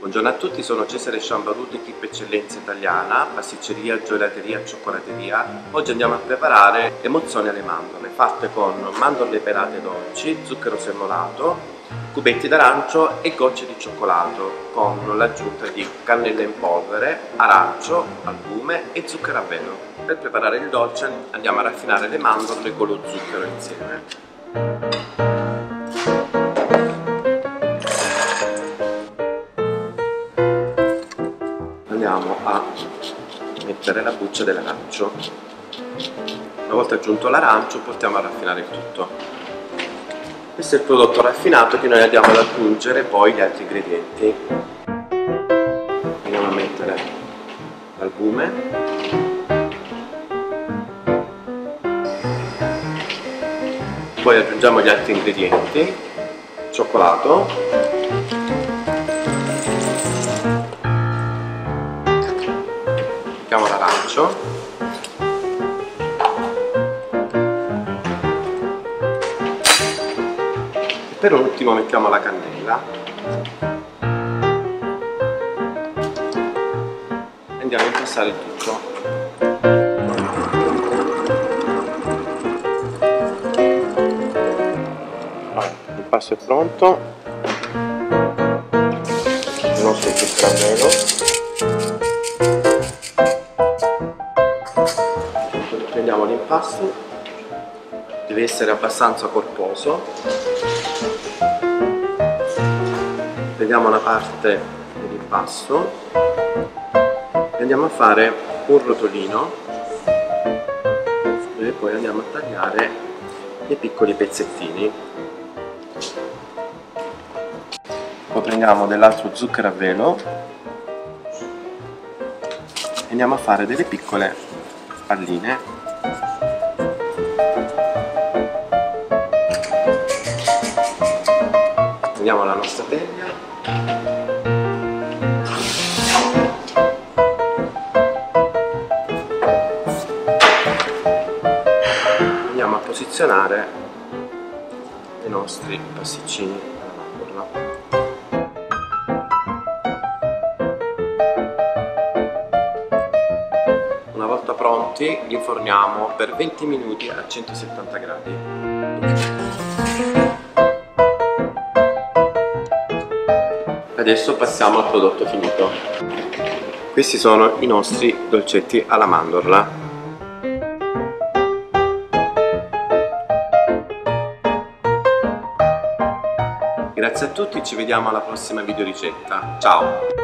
Buongiorno a tutti, sono Cesare Sciambaruto, equipe eccellenza italiana, pasticceria, gelateria, cioccolateria. Oggi andiamo a preparare le mozzone alle mandorle, fatte con mandorle pelate dolci, zucchero semolato, cubetti d'arancio e gocce di cioccolato, con l'aggiunta di cannella in polvere, arancio, albume e zucchero a velo. Per preparare il dolce andiamo a raffinare le mandorle con lo zucchero insieme. Andiamo a mettere la buccia dell'arancio. Una volta aggiunto l'arancio portiamo a raffinare il tutto. Questo è il prodotto raffinato che noi andiamo ad aggiungere poi gli altri ingredienti. Andiamo a mettere l'albume, poi aggiungiamo gli altri ingredienti, cioccolato, l'arancio e per ultimo mettiamo la cannella e andiamo a impastare il tutto. L'impasto è pronto, il nostro zucchero a velo. Prendiamo l'impasto, deve essere abbastanza corposo. Prendiamo una parte dell'impasto e andiamo a fare un rotolino e poi andiamo a tagliare dei piccoli pezzettini. Poi prendiamo dell'altro zucchero a velo e andiamo a fare delle piccole palline. Prendiamo la nostra teglia andiamo a posizionare i nostri pasticcini alla mandorla. Una volta pronti li inforniamo per 20 minuti a 170 gradi. Adesso passiamo al prodotto finito. Questi sono i nostri dolcetti alla mandorla. Grazie a tutti, ci vediamo alla prossima video ricetta. Ciao!